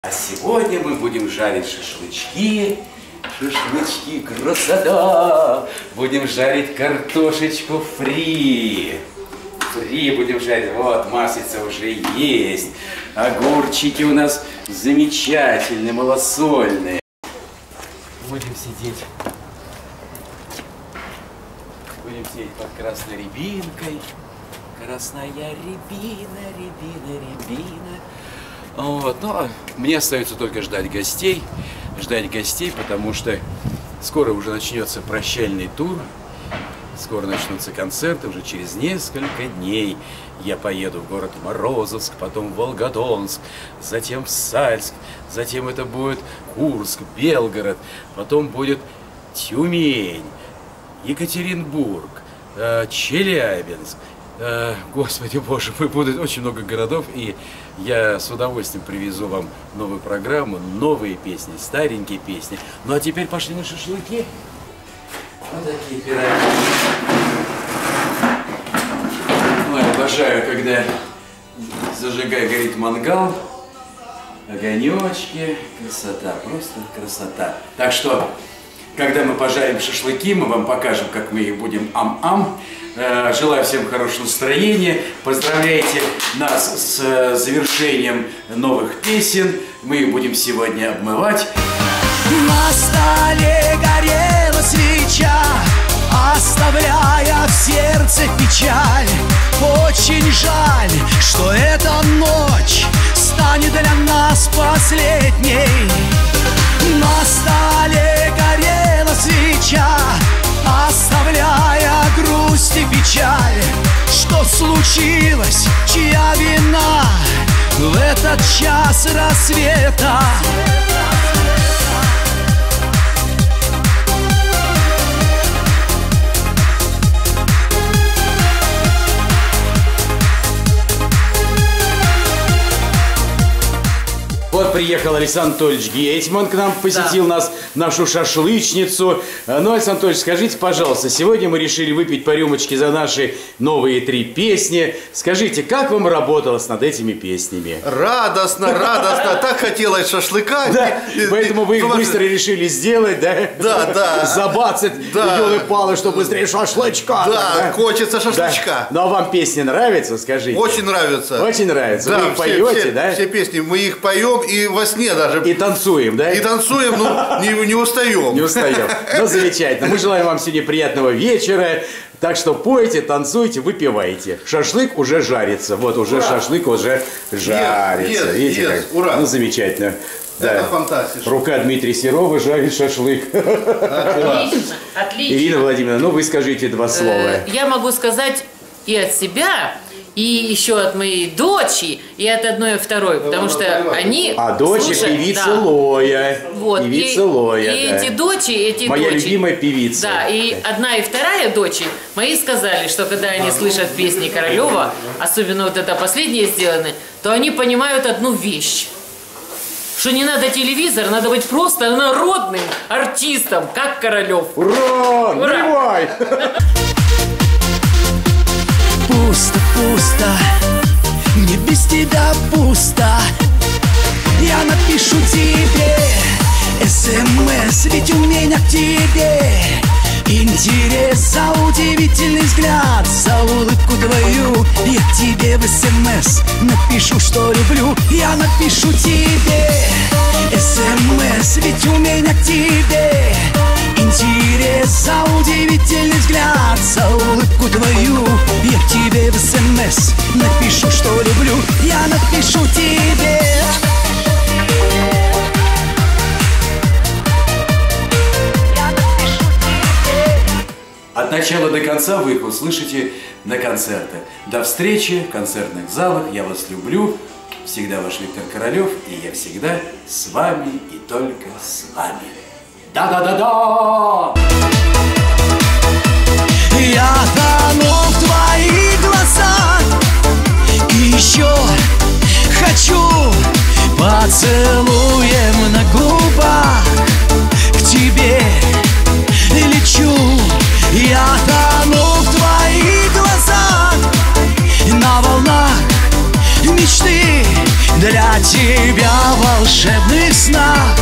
А сегодня мы будем жарить шашлычки. Шашлычки, красота! Будем жарить картошечку фри. Фри будем жарить. Вот, маслица уже есть. Огурчики у нас замечательные, малосольные. Будем сидеть под красной рябинкой. Красная рябина, рябина, рябина. Вот, но мне остается только ждать гостей, потому что скоро уже начнется прощальный тур, скоро начнутся концерты, уже через несколько дней я поеду в город Морозовск, потом в Волгодонск, затем в Сальск, затем это будет Курск, Белгород, потом будет Тюмень, Екатеринбург, Челябинск. Господи Боже, будет очень много городов, и я с удовольствием привезу вам новую программу, новые песни, старенькие песни. Ну а теперь пошли на шашлыки. Вот такие пироги. Ой, обожаю, когда горит мангал, огонечки, красота, просто красота. Так что, когда мы пожарим шашлыки, мы вам покажем, как мы их будем ам-ам. Желаю всем хорошего настроения. Поздравляйте нас с завершением новых песен. Мы их будем сегодня обмывать. На столе горела свеча, оставляя в сердце печаль. Очень жаль, что эта ночь станет для нас последней. На столе горела свеча, оставляя грусть и печаль. Что случилось, чья вина в этот час рассвета? Вот приехал Александр Анатольевич Гетьман к нам, посетил нас, нашу шашлычницу. Ну, Александр Анатольевич, скажите, пожалуйста, сегодня мы решили выпить по рюмочке за наши новые 3 песни. Скажите, как вам работалось над этими песнями? Радостно, радостно. Так хотелось шашлыка. Да, поэтому вы их быстро решили сделать, да? Да, да. Забацать, елы-палы, чтобы быстрее шашлычка. Да, хочется шашлычка. Да. Ну, а вам песни нравятся, скажите? Очень нравится. Очень нравится. Да, вы их поете, да? Все песни, мы их поем и во сне даже. И танцуем, да? И танцуем, но не устаем. Не устаем. Ну, замечательно. Мы желаем вам сегодня приятного вечера. Так что пойте, танцуйте, выпивайте. Шашлык уже жарится. Вот уже ура! Шашлык уже жарится. Видите, как? Ура! Ну, замечательно. Да. Это фантастика. Рука Дмитрия Серова жарит шашлык. Отлично, отлично. Ирина Владимировна, ну вы скажите 2 слова. Я могу сказать и от себя, и еще от моей дочери, и от одной и второй, потому что они... А дочь певица Лоя. Вот. Певица Лоя, и эти дочери, моя любимая певица. Да, и одна и вторая дочери мои сказали, что когда они слышат песни Королева, особенно вот это последнее сделано, то они понимают одну вещь. Что не надо телевизор, надо быть просто народным артистом, как Королев. Ура! Ура! Наливай! Пусто, пусто, мне без тебя пусто. Я напишу тебе СМС, ведь у меня к тебе интерес, за удивительный взгляд, за улыбку твою. Я к тебе в СМС напишу, что люблю. Я напишу тебе СМС, ведь у меня к тебе интерес, за удивительный взгляд, за улыбку твою. Я к тебе в СМС напишу, что люблю. Я напишу тебе. От начала до конца вы их услышите на концертах. До встречи в концертных залах. Я вас люблю. Всегда ваш Виктор Королев. И я всегда с вами и только с вами. Да-да-да-да! Я тону в твоих глазах, и еще хочу поцелуем на губах. К тебе лечу. Я тону в твоих глазах, на волнах мечты. Для тебя волна. волшебных снах.